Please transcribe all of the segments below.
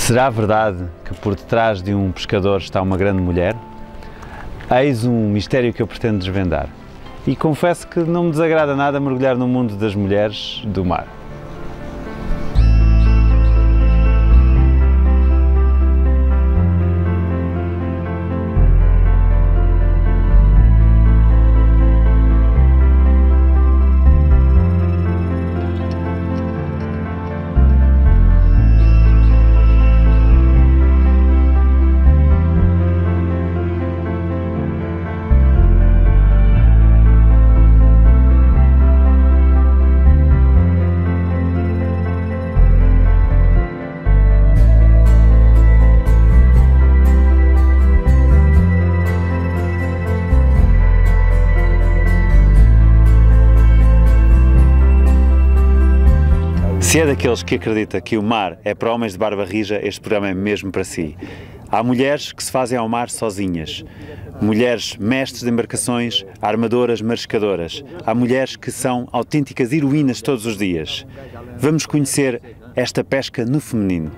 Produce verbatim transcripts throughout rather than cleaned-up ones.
Será verdade que por detrás de um pescador está uma grande mulher? Eis um mistério que eu pretendo desvendar. E confesso que não me desagrada nada mergulhar no mundo das mulheres do mar. Se é daqueles que acredita que o mar é para homens de barba rija, este programa é mesmo para si. Há mulheres que se fazem ao mar sozinhas, mulheres mestres de embarcações, armadoras, mariscadoras. Há mulheres que são autênticas heroínas todos os dias. Vamos conhecer esta pesca no feminino.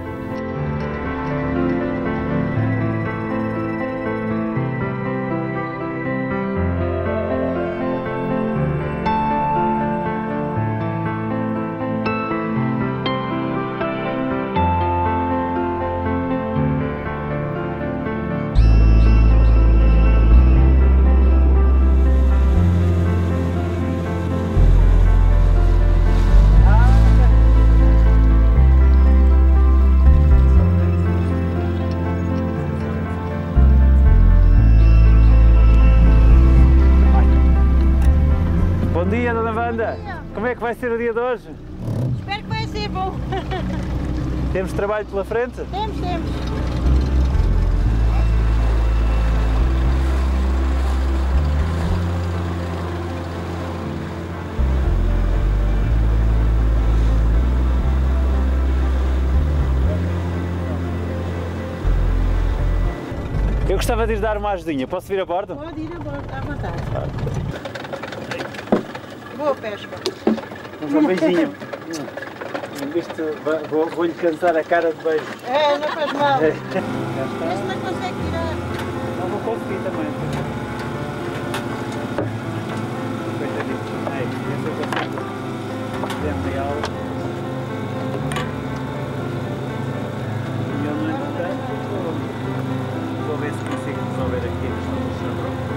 Bom dia, Dona Wanda! Como é que vai ser o dia de hoje? Espero que vai ser bom! Temos trabalho pela frente? Temos, temos! Eu gostava de lhes dar uma ajudinha. Posso vir a bordo? Pode ir a bordo, à vontade. Boa pesca! Um beijinho. Vou-lhe vou cansar a cara de beijo. É, não faz mal. É. Esse não consegue tirar. Não vou conseguir também. Coitadinho. Ei, esse eu consigo. Dentro de aula. E eu, no entretanto, vou, vou ver se consigo resolver aqui a questão do chabrão.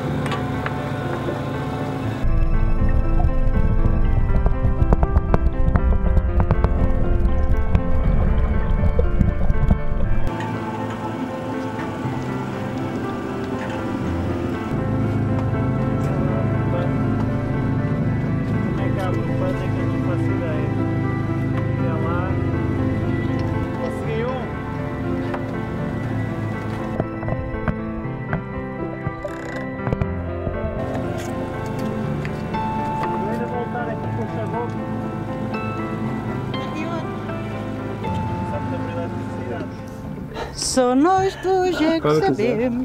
Só nós dois é que sabemos.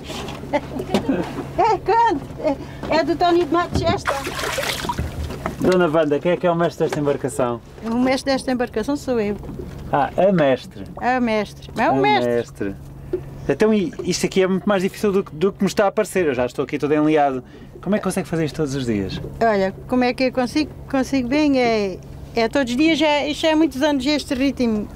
É, cante! É, é do Tony de Matos esta. Dona Wanda, quem é que é o mestre desta embarcação? O mestre desta embarcação sou eu. Ah, a mestre. A mestre. É o a mestre. mestre. Então isto aqui é muito mais difícil do que, do que me está a parecer. Eu já estou aqui todo enliado. Como é que consegue fazer isto todos os dias? Olha, como é que eu consigo? Consigo bem, é, é todos os dias, já, isto é muitos anos este ritmo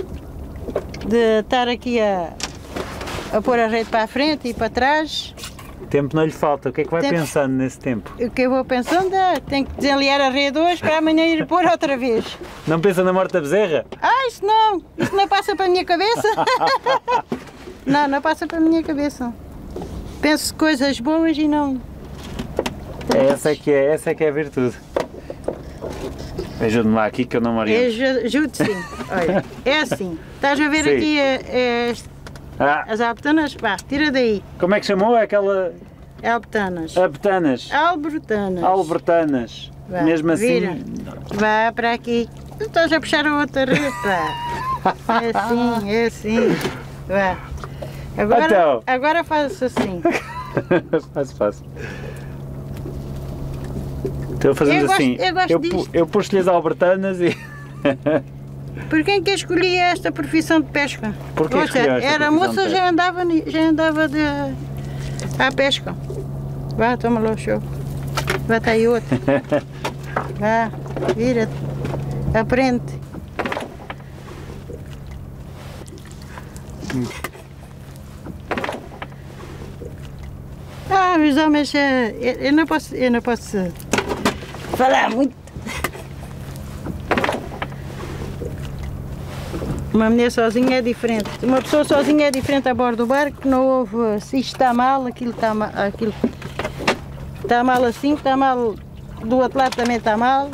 de estar aqui a, a pôr a rede para a frente e para trás. Tempo não lhe falta. O que é que vai tempo, pensando nesse tempo? O que eu vou pensando é, tenho que desenliar a rede hoje para amanhã ir pôr outra vez. Não pensa na morte da bezerra? Ah, isso não! Isso não passa para a minha cabeça. Não, não passa para a minha cabeça. Penso coisas boas e não... É, essa é que é, essa é que é a virtude. Ajude-me lá aqui que eu não me oriento. Ajude sim. Olha, é assim. Estás a ver sim. aqui a, a, ah. as alpetanas? Vá, tira daí. Como é que chamou aquela... Alpetanas. Alpetanas. Albertanas. Albertanas. Vá, mesmo assim... Vira. Vá para aqui. Tu estás a puxar a outra rede, pá. É assim, é assim. Vá. Agora, então. agora faz assim. Faz, faz. Então fazemos eu gosto, assim, eu, gosto eu, disto. eu puxo-lhe as albertanas e... Por quem que escolhi esta profissão de pesca? Por que Ouça, escolheu esta era profissão de moça, pesca? já andava, ni- já andava de, à pesca. Vá, toma lá o show. Vai, tá aí outro. Vá, vira-te. Aprende. Ah, os homens, eh, eu, eu não posso, eu não posso falar muito. Uma mulher sozinha é diferente. Uma pessoa sozinha é diferente a bordo do barco. Não houve, se isto está mal, aquilo está mal, aquilo está mal assim, está mal, do outro lado também está mal.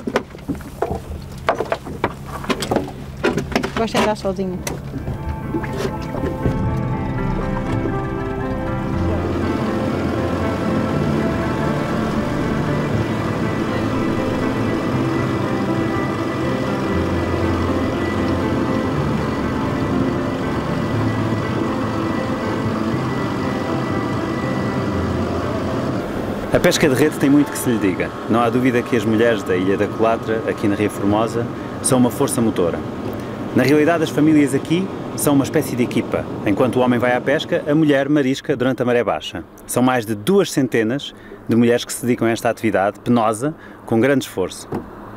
Gosto de andar sozinha. A pesca de rede tem muito que se lhe diga. Não há dúvida que as mulheres da Ilha da Colatra, aqui na Ria Formosa, são uma força motora. Na realidade, as famílias aqui são uma espécie de equipa. Enquanto o homem vai à pesca, a mulher marisca durante a maré baixa. São mais de duas centenas de mulheres que se dedicam a esta atividade penosa, com grande esforço.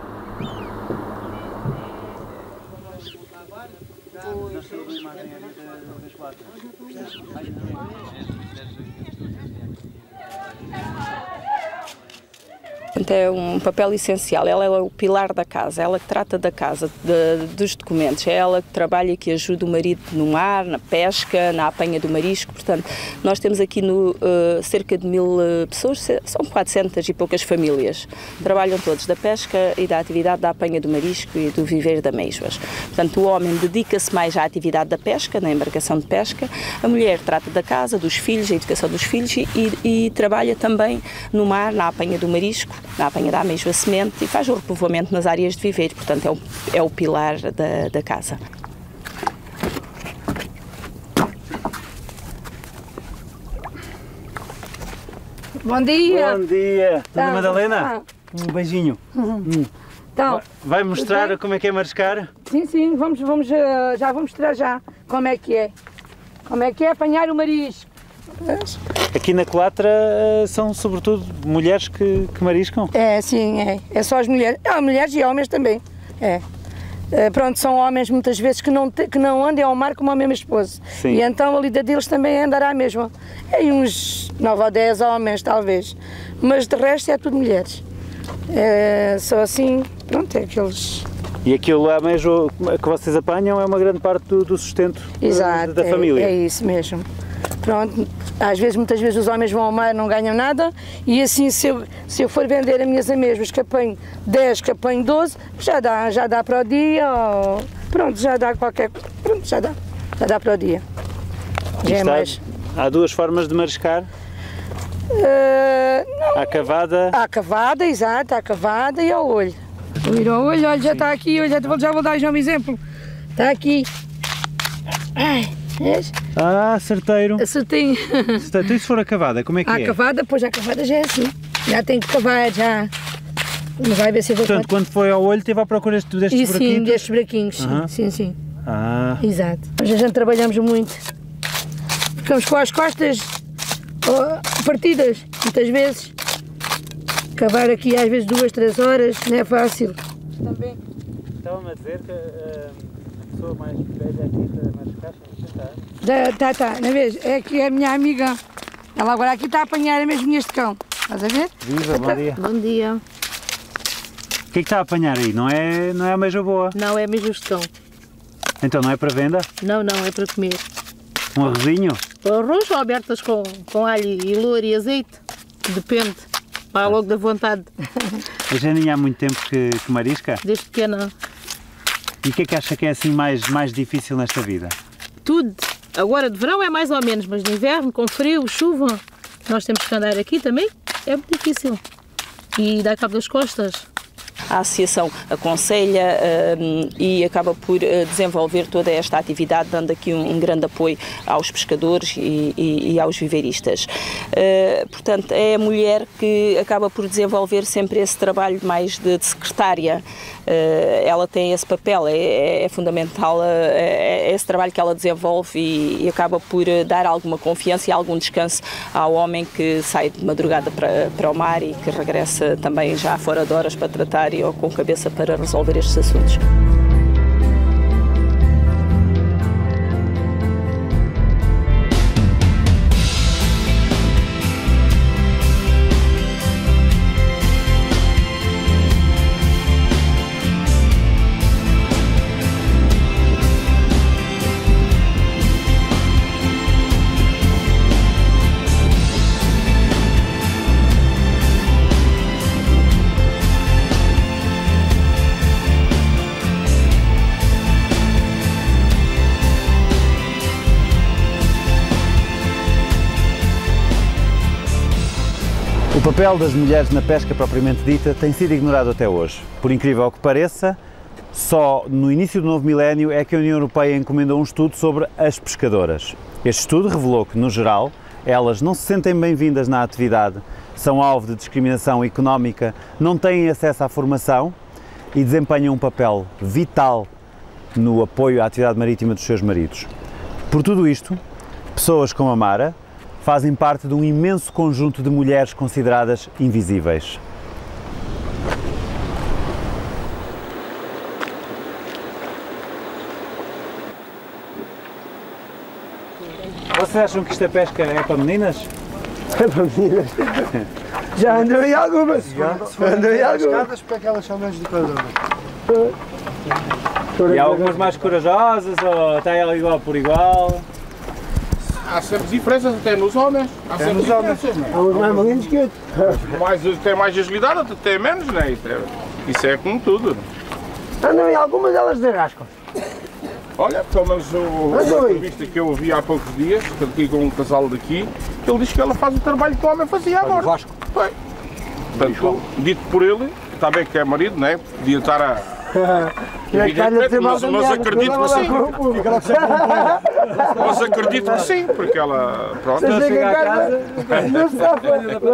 É um papel essencial, ela é o pilar da casa, ela que trata da casa, de, dos documentos, é ela que trabalha e que ajuda o marido no mar, na pesca, na apanha do marisco. Portanto, nós temos aqui no, uh, cerca de mil uh, pessoas, são quatrocentas e poucas famílias, trabalham todos da pesca e da atividade da apanha do marisco e do viver de amêijoas. Portanto, o homem dedica-se mais à atividade da pesca, na embarcação de pesca, a mulher trata da casa, dos filhos, a educação dos filhos e, e, e trabalha também no mar, na apanha do marisco, na apanha da ameijoa semente e faz o repovoamento nas áreas de viveiro, portanto é o, é o pilar da, da casa. Bom dia! Bom dia! Tá. Dona Madalena, Ah. um beijinho. Hum. Então, Vai mostrar bem? como é que é mariscar? sim, sim, vamos, vamos, eh, já vou mostrar já como é que é. Como é que é apanhar o marisco. Vês? Aqui na Colatra eh, são sobretudo mulheres que, que mariscam. É, sim, é. É só as mulheres. Há mulheres e homens também. É. Eh, pronto, são homens muitas vezes que não, te- que não andem ao mar como a mesma esposa. Sim. E então a lida deles também é andar à mesma. É uns nove ou dez homens, talvez. Mas de resto é tudo mulheres. É, só assim, pronto, é aqueles. E aquilo a ameijoa que vocês apanham é uma grande parte do, do sustento eh, Exato, da é, família. é isso mesmo. Pronto, às vezes, muitas vezes os homens vão ao mar, não ganham nada e assim se eu, se eu for vender as minhas amêijoas que apanho dez, que apanho doze, já dá, já dá para o dia, ou, pronto, já dá qualquer, pronto, já dá, já dá para o dia. Já é Está- mais. Há duas formas de mariscar. Eh, não, Há cavada. há a cavada, exato, há a cavada e ao olho. Vou ir ao olho, olha, já está aqui, olha, já, já vou dar já um exemplo. Está aqui. Ai, vês? Ah, certeiro. Acertei. Certeiro. E se for a cavada, como é que A é? cavada, pois a cavada já é assim. Já tem que cavar, já. Mas vai ver se eu vou Portanto, quando foi ao olho, teve à procura destes, destes E sim, buraquinhos? destes buraquinhos, sim, Aham. sim, sim. Ah, Exato. Mas a gente trabalhamos muito. Ficamos com as costas oh, partidas, muitas vezes. Cavar aqui às vezes duas, três horas, não é fácil. Também. estava-me a dizer que a pessoa mais velha aqui da mariscar são sessenta anos. Tá, tá, tá, não vês? É que é a minha amiga. Ela agora aqui está a apanhar mesmo este cão. Estás a ver? Viva, bom dia. Bom dia. O que é que está a apanhar aí? Não é, não é a meijoa boa? Não é mesmo gestão. Então não é para venda? Não, não, é para comer. Um arrozinho? Arroz ou abertas com, com alho e louro e azeite? Depende. Vai logo da vontade. A Janinha há muito tempo que, que marisca? Desde pequena. E o que é que acha que é assim mais, mais difícil nesta vida? Tudo. Agora de verão é mais ou menos, mas de inverno, com frio, chuva, nós temos que andar aqui também, é muito difícil. E dá cabo das costas. a associação aconselha uh, e acaba por uh, desenvolver toda esta atividade, dando aqui um, um grande apoio aos pescadores e, e, e aos viveiristas. Uh, portanto, é a mulher que acaba por desenvolver sempre esse trabalho mais de, de secretária. Uh, ela tem esse papel, é, é fundamental, uh, é esse trabalho que ela desenvolve e, e acaba por uh, dar alguma confiança e algum descanso ao homem que sai de madrugada para, para o mar e que regressa também já fora de horas para tratar e ou com cabeça para resolver estes assuntos. O papel das mulheres na pesca propriamente dita tem sido ignorado até hoje. Por incrível que pareça, só no início do novo milénio é que a União Europeia encomendou um estudo sobre as pescadoras. Este estudo revelou que, no geral, elas não se sentem bem-vindas na atividade, são alvo de discriminação económica, não têm acesso à formação e desempenham um papel vital no apoio à atividade marítima dos seus maridos. Por tudo isto, pessoas como a Mara fazem parte de um imenso conjunto de mulheres consideradas invisíveis. Vocês acham que esta pesca é para meninas? É para meninas. Já andou em algumas. Já andou em algumas. Porque é que elas são menos educadoras. E há algumas mais corajosas ou está ela igual por igual? Há sempre diferenças até nos homens. Há sempre diferenças, não é? Há uns mais malinhos que outros. Mais, tem mais agilidade, outros tem menos, não é? Isso é, isso é como tudo. Andam em algumas, elas derrascam. Olha, pelo menos o, a entrevista que eu ouvi há poucos dias, aqui com um casal daqui, ele diz que ela faz o trabalho que o homem fazia agora. Vasco. Foi. Portanto, dito por ele, está bem que é marido, não é? Podia estar a... Evidentemente, mas, mas acredito que sim. Mas acredito que sim, porque ela... Pronto. Você chega a casa, não se sabe.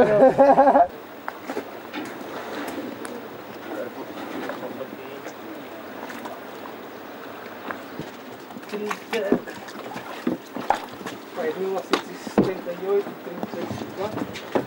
mil novecentos e setenta e oito, trinta e quatro.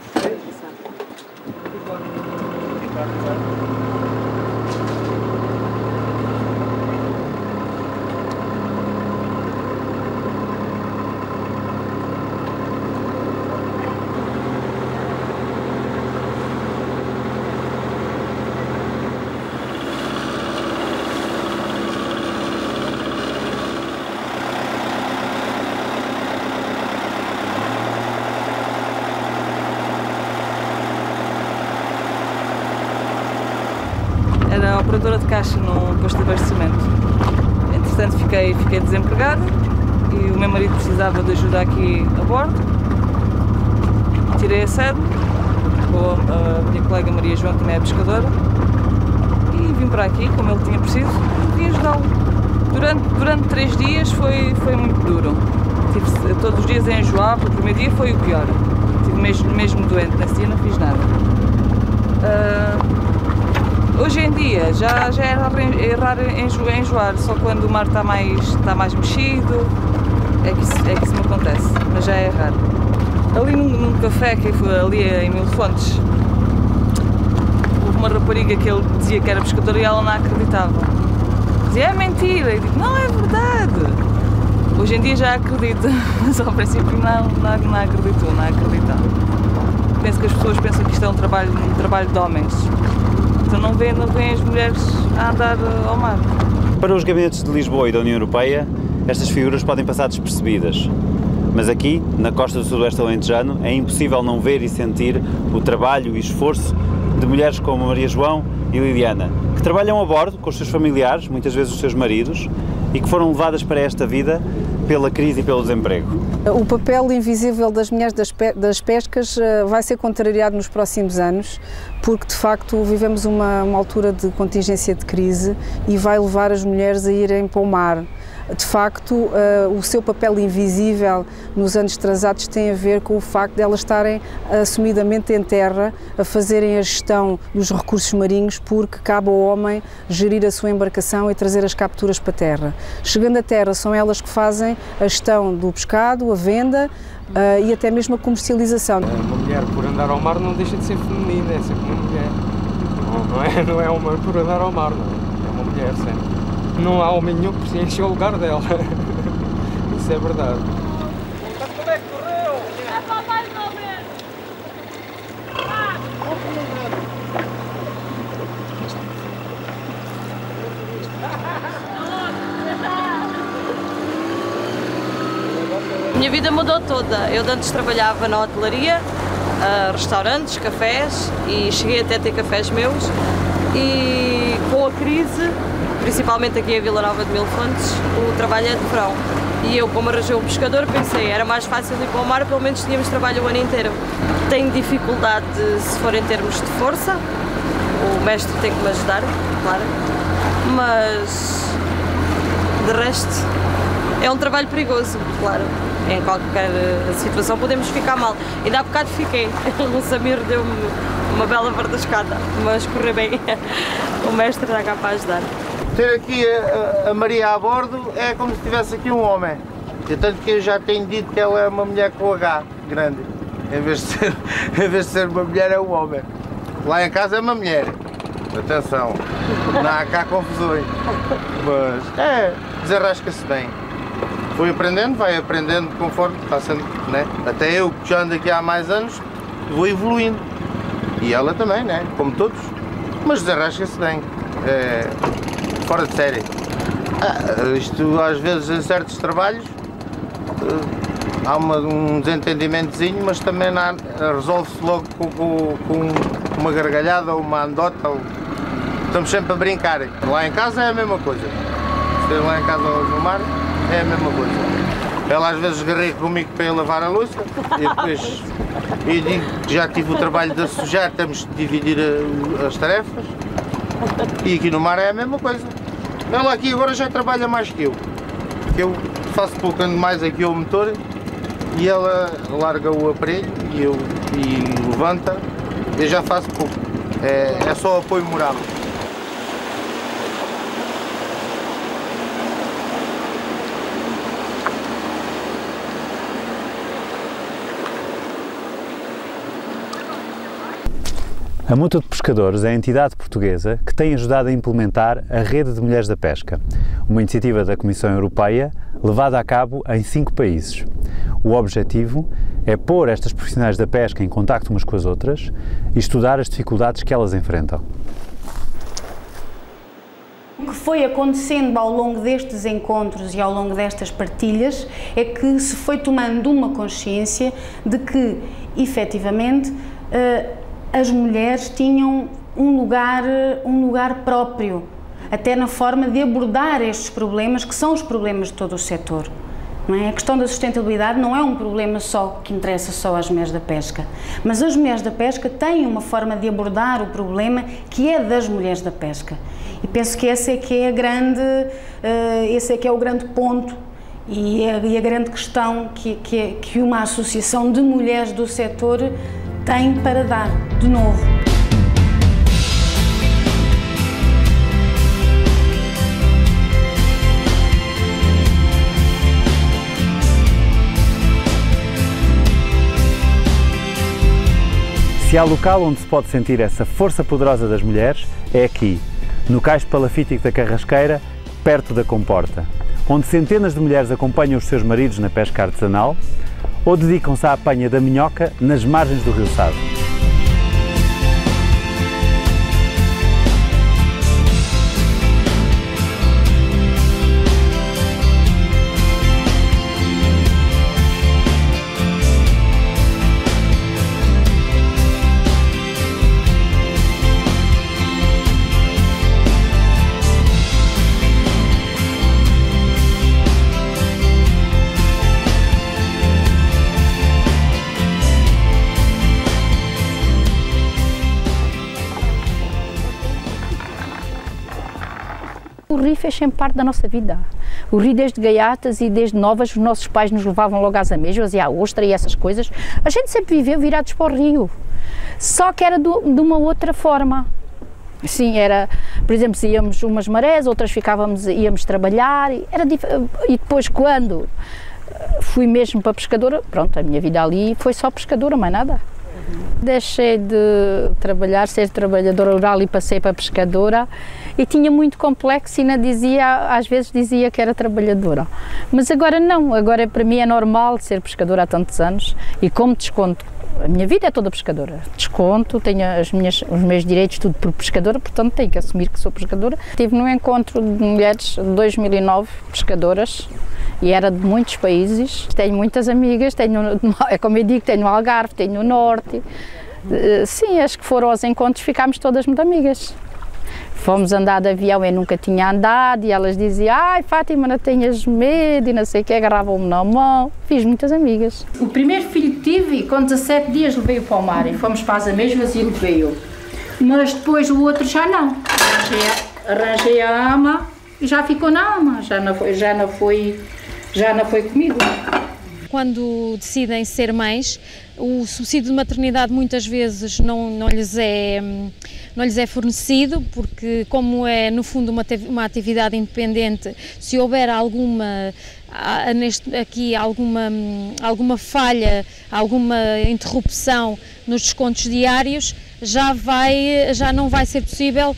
Era operadora de caixa no posto de abastecimento. Entretanto, fiquei, fiquei desempregada e o meu marido precisava de ajuda aqui a bordo. Tirei a sede, com a minha colega Maria João, que também é pescadora, e vim para aqui, como ele tinha preciso, e vim ajudá-lo. Durante, durante três dias foi, foi muito duro. Tive todos os dias a enjoar, o primeiro dia foi o pior. Estive mesmo, mesmo doente, nesse dia não fiz nada. Uh, Hoje em dia já, já é raro enjoar, enjoar, só quando o mar está mais, está mais mexido é que, isso, é que isso me acontece, mas já é raro. Ali num, num café que foi ali em Mil Fontes, houve uma rapariga que ele dizia que era pescadora e ela não acreditava. Dizia, é mentira, eu digo, não é verdade. Hoje em dia já acredito, mas ao princípio não, não, não acreditou, não acreditava. Penso que as pessoas pensam que isto é um trabalho, um trabalho de homens. Então não vêem não vê as mulheres a andar ao mar. Para os gabinetes de Lisboa e da União Europeia, estas figuras podem passar despercebidas. Mas aqui, na costa do sudoeste alentejano, é impossível não ver e sentir o trabalho e esforço de mulheres como Maria João e Liliana, que trabalham a bordo com os seus familiares, muitas vezes os seus maridos, e que foram levadas para esta vida pela crise e pelo desemprego? O papel invisível das mulheres das, pe das pescas uh, vai ser contrariado nos próximos anos, porque de facto vivemos uma, uma altura de contingência de crise e vai levar as mulheres a irem para o mar. De facto, uh, o seu papel invisível nos anos transatos tem a ver com o facto de elas estarem assumidamente em terra a fazerem a gestão dos recursos marinhos, porque cabe ao homem gerir a sua embarcação e trazer as capturas para a terra. Chegando à terra, são elas que fazem a gestão do pescado, a venda uh, e até mesmo a comercialização. Uma mulher por andar ao mar não deixa de ser feminina, é sempre uma mulher. Não, não, é, não é uma por andar ao mar, não é, é uma mulher sempre. Não há homem nenhum que preencha o lugar dela. Isso é verdade. Como é que correu? É para mais ou menos. Minha vida mudou toda. Eu antes trabalhava na hotelaria, uh, restaurantes, cafés, e cheguei até a ter cafés meus. E com a crise, principalmente aqui em Vila Nova de Mil Fontes, o trabalho é de verão. E eu, como arranjei um pescador, pensei, era mais fácil ir para o mar, pelo menos tínhamos trabalho o ano inteiro. Tenho dificuldade se for em termos de força, o mestre tem que me ajudar, claro, mas de resto é um trabalho perigoso, claro. Em qualquer situação podemos ficar mal. Ainda há bocado fiquei, o Samir deu-me uma bela verdascada, mas correu bem. O mestre está cá para ajudar. Ter aqui a, a Maria a bordo é como se tivesse aqui um homem. E tanto que eu já tenho dito que ela é uma mulher com H grande. Em vez de ser, em vez de ser uma mulher, é um homem. Lá em casa é uma mulher. Atenção, não há cá confusões. Mas é, desenrasca-se bem. Fui aprendendo, vai aprendendo conforme está sendo, né? Até eu que já ando aqui há mais anos, vou evoluindo. E ela também, né? Como todos. Mas desenrasca-se bem. É, fora de série. Ah, isto às vezes em certos trabalhos há uma, um desentendimentozinho, mas também resolve-se logo com, com, com uma gargalhada ou uma andota. Ou, estamos sempre a brincar. Lá em casa é a mesma coisa. Esteja lá em casa ou no mar, é a mesma coisa. Ela às vezes garreia comigo para ir lavar a louça e depois eu digo que já tive o trabalho de sujar, temos de dividir a, as tarefas. E aqui no mar é a mesma coisa. Ela aqui agora já trabalha mais que eu. Eu faço pouco ando mais aqui ao motor e ela larga o aparelho e, eu, e levanta. Eu já faço pouco. É, é só apoio moral. A Mútua de Pescadores é a entidade portuguesa que tem ajudado a implementar a Rede de Mulheres da Pesca, uma iniciativa da Comissão Europeia levada a cabo em cinco países. O objetivo é pôr estas profissionais da pesca em contacto umas com as outras e estudar as dificuldades que elas enfrentam. O que foi acontecendo ao longo destes encontros e ao longo destas partilhas é que se foi tomando uma consciência de que, efetivamente, as mulheres tinham um lugar, um lugar próprio, até na forma de abordar estes problemas, que são os problemas de todo o setor. Não é? A questão da sustentabilidade não é um problema só que interessa só às mulheres da pesca, mas as mulheres da pesca têm uma forma de abordar o problema que é das mulheres da pesca. E penso que esse é que é a grande, uh, esse é que é o grande ponto e a, e a grande questão que, que, que uma associação de mulheres do setor tem para dar, de novo. Se há local onde se pode sentir essa força poderosa das mulheres, é aqui, no Cais Palafítico da Carrasqueira, perto da Comporta, onde centenas de mulheres acompanham os seus maridos na pesca artesanal ou dedicam-se à apanha da minhoca nas margens do Rio Sado. O rio fez sempre parte da nossa vida. O rio desde gaiatas e desde novas, os nossos pais nos levavam logo às amêijoas e à ostra e essas coisas. A gente sempre viveu virados para o rio, só que era do, de uma outra forma. Sim, era, por exemplo, íamos umas marés, outras ficávamos, íamos trabalhar, era e depois quando fui mesmo para pescadora, pronto, a minha vida ali foi só pescadora, mais nada. Deixei de trabalhar, ser trabalhadora rural e passei para pescadora e tinha muito complexo e ainda dizia, às vezes dizia que era trabalhadora. Mas agora não, agora para mim é normal ser pescadora há tantos anos e como desconto, a minha vida é toda pescadora, desconto, tenho as minhas, os meus direitos tudo por pescadora, portanto tenho que assumir que sou pescadora. Estive num encontro de mulheres de dois mil e nove, pescadoras, e era de muitos países. Tenho muitas amigas, tenho, é como eu digo, tenho no Algarve, tenho no Norte. Sim, as que foram aos encontros ficámos todas muito amigas. Fomos andar de avião, eu nunca tinha andado e elas diziam, ai Fátima, não tenhas medo e não sei o que, agarravam-me na mão. Fiz muitas amigas. O primeiro filho que tive, com dezassete dias levei-o para o mar e fomos para as amêijoas e levei-o. Mas depois o outro já não. Arranjei a, arranjei a ama e já ficou na ama, já não foi, já não foi, já não foi comigo. Quando decidem ser mães, o subsídio de maternidade muitas vezes não, não, lhes é, não lhes é fornecido, porque como é no fundo uma, uma atividade independente, se houver alguma, neste, aqui alguma, alguma falha, alguma interrupção nos descontos diários, já, vai, já não vai ser possível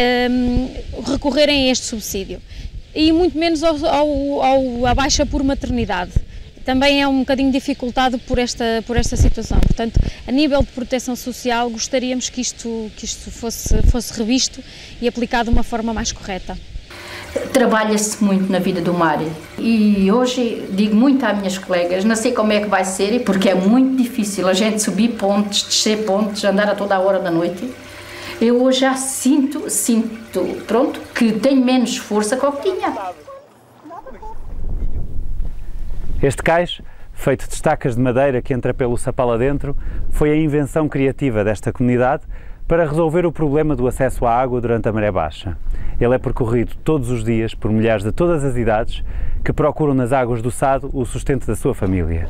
um, recorrerem a este subsídio. E muito menos ao, ao, ao, à baixa por maternidade. Também é um bocadinho dificultado por esta, por esta situação. Portanto, a nível de proteção social, gostaríamos que isto, que isto fosse, fosse revisto e aplicado de uma forma mais correta. Trabalha-se muito na vida do mar e hoje digo muito às minhas colegas, não sei como é que vai ser, porque é muito difícil a gente subir pontes, descer pontes, andar a toda a hora da noite. Eu hoje já sinto, sinto, pronto, que tenho menos força que o que tinha. Este cais, feito de estacas de madeira que entra pelo sapal adentro, foi a invenção criativa desta comunidade para resolver o problema do acesso à água durante a maré baixa. Ele é percorrido todos os dias por mulheres de todas as idades que procuram nas águas do Sado o sustento da sua família.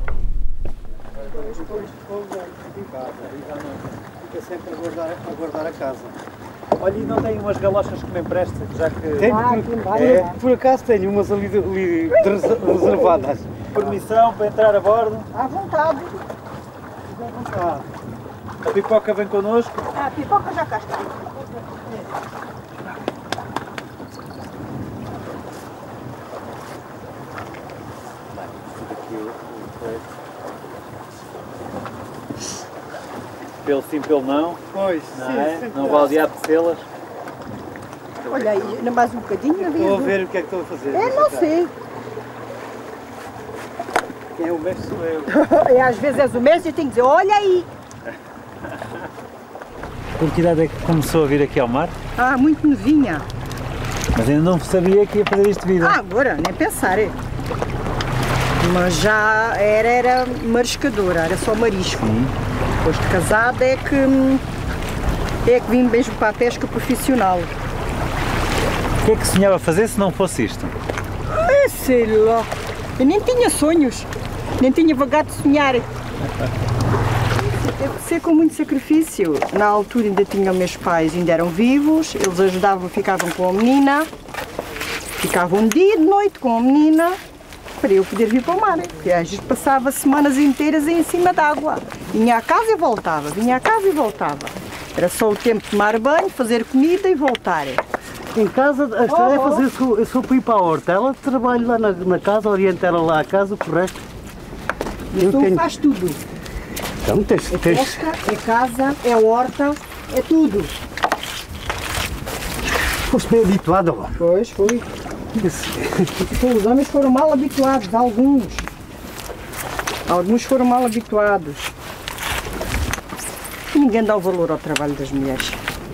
Fica sempre a guardar, a guardar a casa. Olha, e não tem umas galochas que me empresta, já que... Tem, por, é, por acaso tenho umas ali, ali reservadas. Permissão para entrar a bordo? À vontade. À vontade. A pipoca vem connosco? Ah, a pipoca já cá está. Pelo sim, pelo não. Pois, não sim, é? Não vale apetecê-las. Olha aí, ainda mais um bocadinho. Estou a ver o que é que estou a fazer. É, não sei. Quem é o mestre sou eu. E às vezes és o mestre e tenho que dizer, olha aí. Com que idade é que começou a vir aqui ao mar? Ah, muito novinha. Mas ainda não sabia que ia fazer isto de vida. Ah, agora, nem pensar. É. Mas já era, era mariscadora, era só marisco. Hum. Depois de casada é que, é que vim mesmo para a pesca profissional. O que é que sonhava fazer se não fosse isto? Ah, sei lá, eu nem tinha sonhos, nem tinha vagado de sonhar. Teve que ser com muito sacrifício. Na altura ainda tinham meus pais, ainda eram vivos, eles ajudavam, ficavam com a menina, ficavam dia e de noite com a menina, para eu poder vir para o mar. Porque às vezes passava semanas inteiras em cima d'água. Vinha à casa e voltava, vinha à casa e voltava. Era só o tempo de tomar banho, fazer comida e voltar. Em casa, as oh, tarefas, oh. eu, sou, eu sou para ir para a horta. Ela trabalha lá na, na casa, orienta ela lá a casa, o resto. E tu tenho... faz tudo. Então, tens, é tens... pesca, é casa, é horta, é tudo. Foste bem habituado? Pois, foi. Os homens foram mal habituados, alguns. Alguns foram mal habituados. Ninguém dá o valor ao trabalho das mulheres.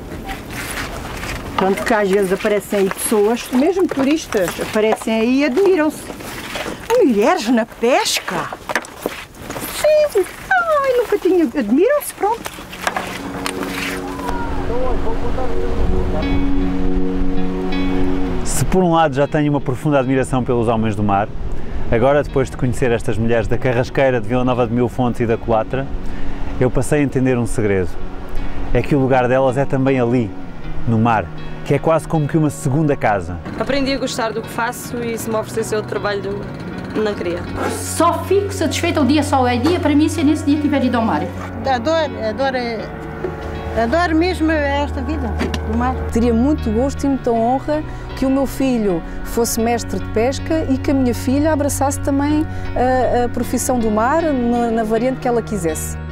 Tanto que às vezes aparecem aí pessoas, mesmo turistas, aparecem aí e admiram-se. Mulheres na pesca? Sim, ai, nunca tinha. Admiram-se, pronto. Por um lado, já tenho uma profunda admiração pelos homens do mar. Agora, depois de conhecer estas mulheres da Carrasqueira, de Vila Nova de Mil Fontes e da Colatra, eu passei a entender um segredo. É que o lugar delas é também ali, no mar, que é quase como que uma segunda casa. Aprendi a gostar do que faço e se me oferecesse outro trabalho, não queria. Só fico satisfeita o dia só é dia para mim se nesse dia tiver ido ao mar. Adoro, adoro, adoro mesmo esta vida do mar. Teria muito gosto e muita honra que o meu filho fosse mestre de pesca e que a minha filha abraçasse também a, a profissão do mar na, na variante que ela quisesse.